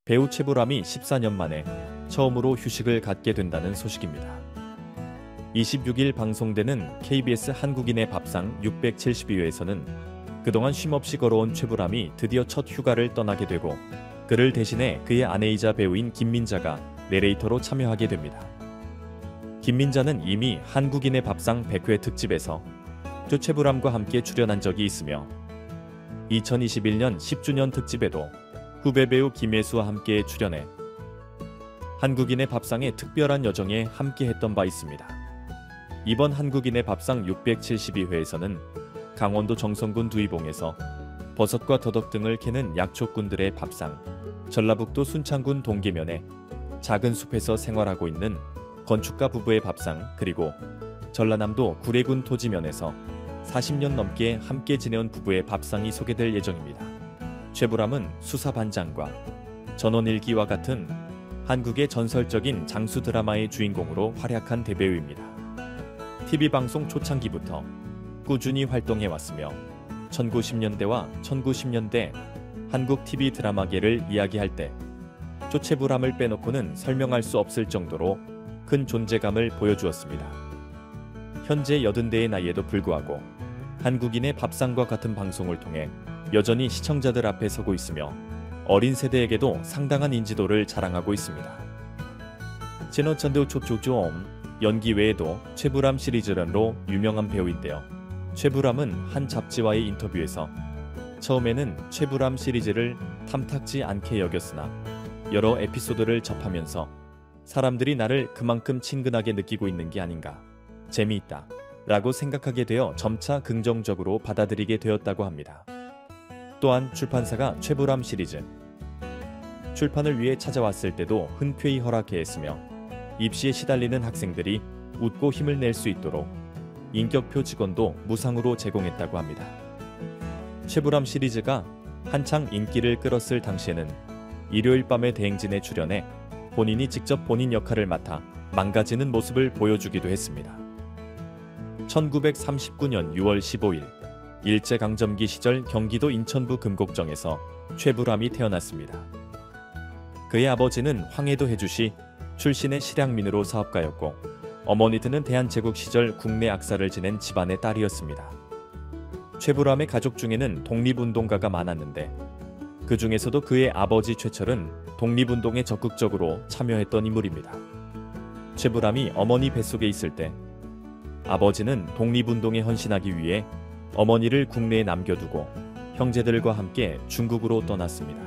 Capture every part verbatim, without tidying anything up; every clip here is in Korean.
배우 최불암이 십사 년 만에 처음으로 휴식을 갖게 된다는 소식입니다. 이십육 일 방송되는 케이비에스 한국인의 밥상 육백칠십이 회에서는 그동안 쉼없이 걸어온 최불암이 드디어 첫 휴가를 떠나게 되고, 그를 대신해 그의 아내이자 배우인 김민자가 내레이터로 참여하게 됩니다. 김민자는 이미 한국인의 밥상 백 회 특집에서 최불암과 함께 출연한 적이 있으며, 이천이십일 년 십 주년 특집에도 후배 배우 김혜수와 함께 출연해 한국인의 밥상의 특별한 여정에 함께했던 바 있습니다. 이번 한국인의 밥상 육백칠십이 회에서는 강원도 정선군 두이봉에서 버섯과 더덕 등을 캐는 약초꾼들의 밥상, 전라북도 순창군 동계면에 작은 숲에서 생활하고 있는 건축가 부부의 밥상, 그리고 전라남도 구례군 토지면에서 사십 년 넘게 함께 지내온 부부의 밥상이 소개될 예정입니다. 최불암은 수사반장과 전원일기와 같은 한국의 전설적인 장수 드라마의 주인공으로 활약한 대배우입니다. 티비 방송 초창기부터 꾸준히 활동해왔으며 천구십 년대와 천구십 년대 한국 티비 드라마계를 이야기할 때 최불암을 빼놓고는 설명할 수 없을 정도로 큰 존재감을 보여주었습니다. 현재 여든 대의 나이에도 불구하고 한국인의 밥상과 같은 방송을 통해 여전히 시청자들 앞에 서고 있으며 어린 세대에게도 상당한 인지도를 자랑하고 있습니다. 진어찬도 촉촉좀 연기 외에도 최불암 시리즈런로 유명한 배우인데요. 최불암은 한 잡지와의 인터뷰에서 처음에는 최불암 시리즈를 탐탁지 않게 여겼으나 여러 에피소드를 접하면서 사람들이 나를 그만큼 친근하게 느끼고 있는 게 아닌가, 재미있다 라고 생각하게 되어 점차 긍정적으로 받아들이게 되었다고 합니다. 또한 출판사가 최불암 시리즈 출판을 위해 찾아왔을 때도 흔쾌히 허락해 했으며, 입시에 시달리는 학생들이 웃고 힘을 낼 수 있도록 인격표 직원도 무상으로 제공했다고 합니다. 최불암 시리즈가 한창 인기를 끌었을 당시에는 일요일 밤의 대행진에 출연해 본인이 직접 본인 역할을 맡아 망가지는 모습을 보여주기도 했습니다. 천구백삼십구 년 유월 십오일 일제강점기 시절 경기도 인천부 금곡정에서 최불암이 태어났습니다. 그의 아버지는 황해도 해주시 출신의 실향민으로 사업가였고, 어머니들은 대한제국 시절 국내 악사를 지낸 집안의 딸이었습니다. 최불암의 가족 중에는 독립운동가가 많았는데 그 중에서도 그의 아버지 최철은 독립운동에 적극적으로 참여했던 인물입니다. 최불암이 어머니 뱃속에 있을 때 아버지는 독립운동에 헌신하기 위해 어머니를 국내에 남겨두고 형제들과 함께 중국으로 떠났습니다.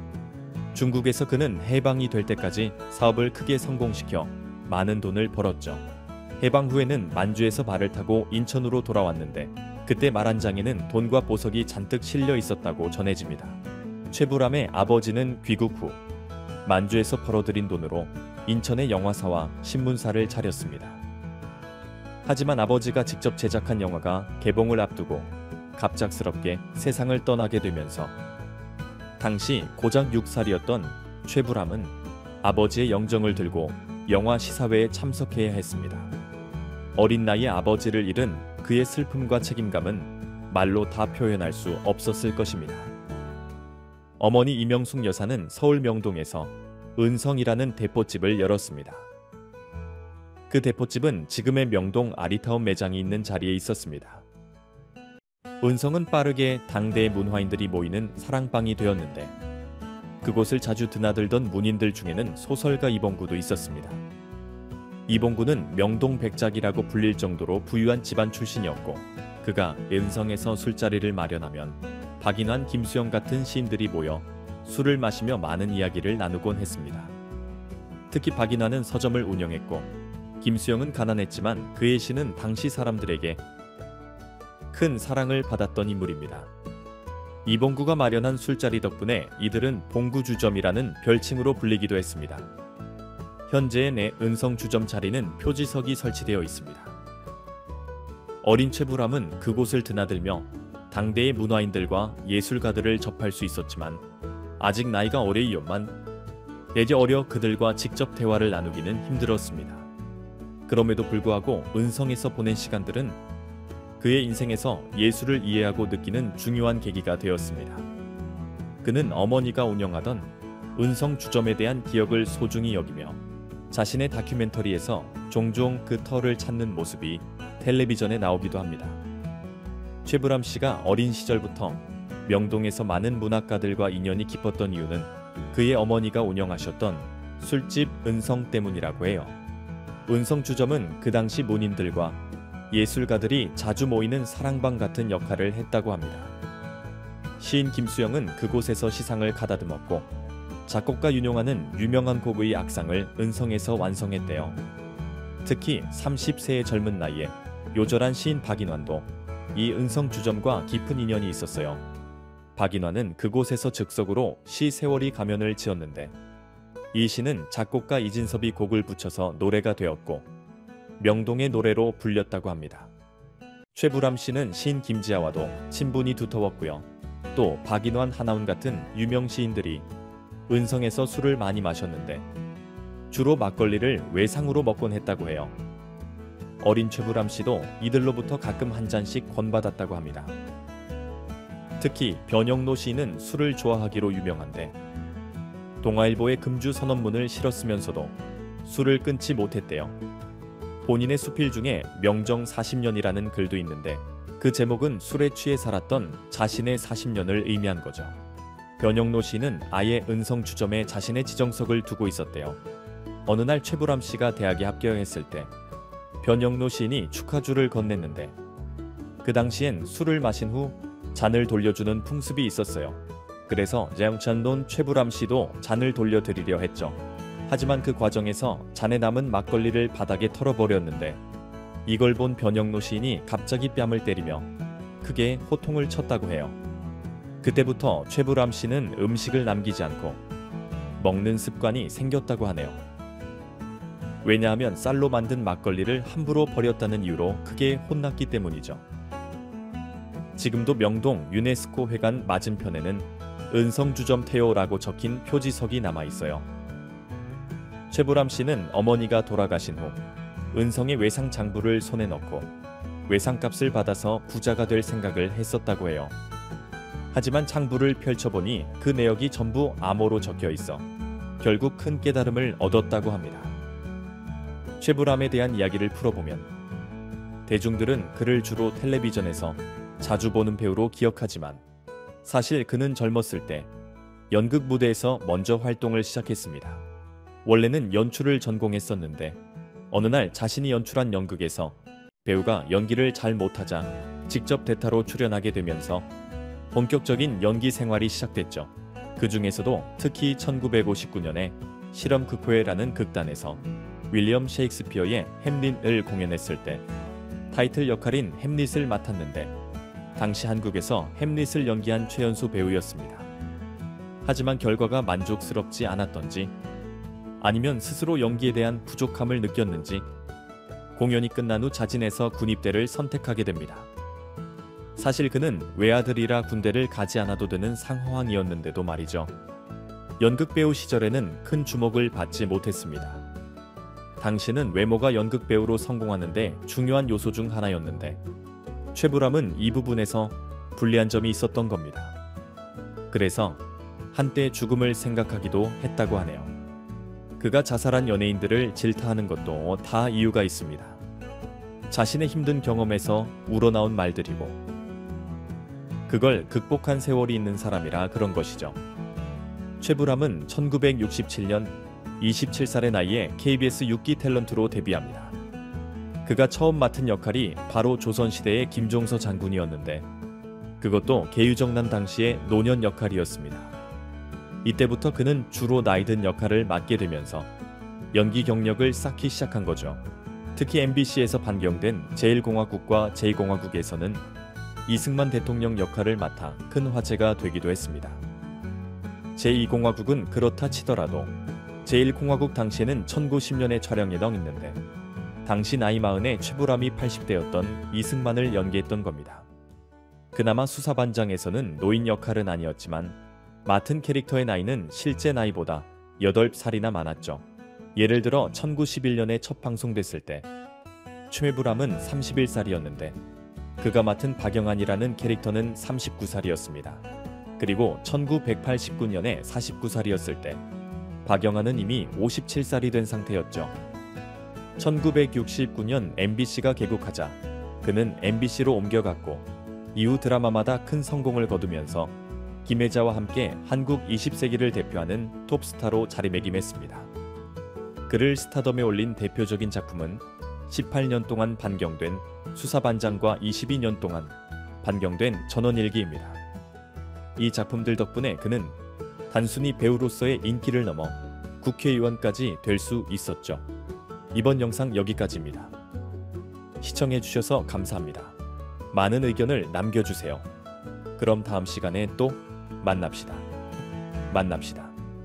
중국에서 그는 해방이 될 때까지 사업을 크게 성공시켜 많은 돈을 벌었죠. 해방 후에는 만주에서 발을 타고 인천으로 돌아왔는데 그때 말 한 장에는 돈과 보석이 잔뜩 실려 있었다고 전해집니다. 최불암의 아버지는 귀국 후 만주에서 벌어들인 돈으로 인천의 영화사와 신문사를 차렸습니다. 하지만 아버지가 직접 제작한 영화가 개봉을 앞두고 갑작스럽게 세상을 떠나게 되면서 당시 고작 육 살이었던 최불암은 아버지의 영정을 들고 영화 시사회에 참석해야 했습니다. 어린 나이에 아버지를 잃은 그의 슬픔과 책임감은 말로 다 표현할 수 없었을 것입니다. 어머니 이명숙 여사는 서울 명동에서 은성이라는 대포집을 열었습니다. 그 대포집은 지금의 명동 아리타운 매장이 있는 자리에 있었습니다. 은성은 빠르게 당대의 문화인들이 모이는 사랑방이 되었는데 그곳을 자주 드나들던 문인들 중에는 소설가 이봉구도 있었습니다. 이봉구는 명동 백작이라고 불릴 정도로 부유한 집안 출신이었고, 그가 은성에서 술자리를 마련하면 박인환, 김수영 같은 시인들이 모여 술을 마시며 많은 이야기를 나누곤 했습니다. 특히 박인환은 서점을 운영했고 김수영은 가난했지만 그의 시는 당시 사람들에게 큰 사랑을 받았던 인물입니다. 이봉구가 마련한 술자리 덕분에 이들은 봉구주점이라는 별칭으로 불리기도 했습니다. 현재의 내 은성 주점 자리는 표지석이 설치되어 있습니다. 어린 최불암은 그곳을 드나들며 당대의 문화인들과 예술가들을 접할 수 있었지만 아직 나이가 어려이었만 내지 어려 그들과 직접 대화를 나누기는 힘들었습니다. 그럼에도 불구하고 은성에서 보낸 시간들은 그의 인생에서 예술을 이해하고 느끼는 중요한 계기가 되었습니다. 그는 어머니가 운영하던 은성 주점에 대한 기억을 소중히 여기며 자신의 다큐멘터리에서 종종 그 터를 찾는 모습이 텔레비전에 나오기도 합니다. 최불암 씨가 어린 시절부터 명동에서 많은 문학가들과 인연이 깊었던 이유는 그의 어머니가 운영하셨던 술집 은성 때문이라고 해요. 은성 주점은 그 당시 문인들과 예술가들이 자주 모이는 사랑방 같은 역할을 했다고 합니다. 시인 김수영은 그곳에서 시상을 가다듬었고 작곡가 윤용하는 유명한 곡의 악상을 은성에서 완성했대요. 특히 삼십 세의 젊은 나이에 요절한 시인 박인환도 이 은성 주점과 깊은 인연이 있었어요. 박인환은 그곳에서 즉석으로 시 세월이 가면을 지었는데 이 시는 작곡가 이진섭이 곡을 붙여서 노래가 되었고 명동의 노래로 불렸다고 합니다. 최불암 씨는 시인 김지아와도 친분이 두터웠고요. 또 박인환, 하나훈 같은 유명 시인들이 은성에서 술을 많이 마셨는데 주로 막걸리를 외상으로 먹곤 했다고 해요. 어린 최불암 씨도 이들로부터 가끔 한 잔씩 권받았다고 합니다. 특히 변영노 시인은 술을 좋아하기로 유명한데 동아일보에 금주 선언문을 실었으면서도 술을 끊지 못했대요. 본인의 수필 중에 명정 사십 년이라는 글도 있는데 그 제목은 술에 취해 살았던 자신의 사십 년을 의미한 거죠. 변영노 시인은 아예 은성 주점에 자신의 지정석을 두고 있었대요. 어느 날 최불암 씨가 대학에 합격했을 때 변영노 시인이 축하주를 건넸는데 그 당시엔 술을 마신 후 잔을 돌려주는 풍습이 있었어요. 그래서 장찬론 최불암 씨도 잔을 돌려드리려 했죠. 하지만 그 과정에서 잔에 남은 막걸리를 바닥에 털어버렸는데 이걸 본 변영노 시인이 갑자기 뺨을 때리며 크게 호통을 쳤다고 해요. 그때부터 최불암 씨는 음식을 남기지 않고 먹는 습관이 생겼다고 하네요. 왜냐하면 쌀로 만든 막걸리를 함부로 버렸다는 이유로 크게 혼났기 때문이죠. 지금도 명동 유네스코 회관 맞은편에는 은성주점 태호라고 적힌 표지석이 남아있어요. 최불암 씨는 어머니가 돌아가신 후 은성의 외상 장부를 손에 넣고 외상값을 받아서 부자가 될 생각을 했었다고 해요. 하지만 장부를 펼쳐보니 그 내역이 전부 암호로 적혀있어 결국 큰 깨달음을 얻었다고 합니다. 최불암에 대한 이야기를 풀어보면 대중들은 그를 주로 텔레비전에서 자주 보는 배우로 기억하지만 사실 그는 젊었을 때 연극 무대에서 먼저 활동을 시작했습니다. 원래는 연출을 전공했었는데 어느 날 자신이 연출한 연극에서 배우가 연기를 잘 못하자 직접 대타로 출연하게 되면서 본격적인 연기 생활이 시작됐죠. 그 중에서도 특히 천구백오십구 년에 실험극회라는 극단에서 윌리엄 셰익스피어의 햄릿을 공연했을 때 타이틀 역할인 햄릿을 맡았는데 당시 한국에서 햄릿을 연기한 최연소 배우였습니다. 하지만 결과가 만족스럽지 않았던지 아니면 스스로 연기에 대한 부족함을 느꼈는지 공연이 끝난 후 자진해서 군입대를 선택하게 됩니다. 사실 그는 외아들이라 군대를 가지 않아도 되는 상황이었는데도 말이죠. 연극 배우 시절에는 큰 주목을 받지 못했습니다. 당시는 외모가 연극 배우로 성공하는데 중요한 요소 중 하나였는데 최불암은 이 부분에서 불리한 점이 있었던 겁니다. 그래서 한때 죽음을 생각하기도 했다고 하네요. 그가 자살한 연예인들을 질타하는 것도 다 이유가 있습니다. 자신의 힘든 경험에서 우러나온 말들이고 그걸 극복한 세월이 있는 사람이라 그런 것이죠. 최불암은 천구백육십칠 년 이십칠 살의 나이에 케이비에스 육 기 탤런트로 데뷔합니다. 그가 처음 맡은 역할이 바로 조선시대의 김종서 장군이었는데 그것도 계유정난 당시의 노년 역할이었습니다. 이때부터 그는 주로 나이든 역할을 맡게 되면서 연기 경력을 쌓기 시작한 거죠. 특히 엠비씨에서 반경된 제일공화국과 제이공화국에서는 이승만 대통령 역할을 맡아 큰 화제가 되기도 했습니다. 제이공화국은 그렇다 치더라도 제일공화국 당시에는 천구십 년에 촬영 예정 있는데 당시 나이 마흔에 최불암이 팔십 대였던 이승만을 연기했던 겁니다. 그나마 수사반장에서는 노인 역할은 아니었지만 맡은 캐릭터의 나이는 실제 나이보다 여덟 살이나 많았죠. 예를 들어 천구백십일 년에 첫 방송됐을 때 최불암은 삼십일 살이었는데 그가 맡은 박영안이라는 캐릭터는 삼십구 살이었습니다. 그리고 천구백팔십구 년에 마흔두 살이었을 때 박영하는 이미 오십칠 살이 된 상태였죠. 천구백육십구 년 엠비씨가 개국하자 그는 엠비씨로 옮겨갔고 이후 드라마마다 큰 성공을 거두면서 김혜자와 함께 한국 이십 세기를 대표하는 톱스타로 자리매김했습니다. 그를 스타덤에 올린 대표적인 작품은 십팔 년 동안 반경된 수사반장과 이십이 년 동안 반경된 전원일기입니다. 이 작품들 덕분에 그는 단순히 배우로서의 인기를 넘어 국회의원까지 될 수 있었죠. 이번 영상 여기까지입니다. 시청해주셔서 감사합니다. 많은 의견을 남겨주세요. 그럼 다음 시간에 또 만납시다. 만납시다.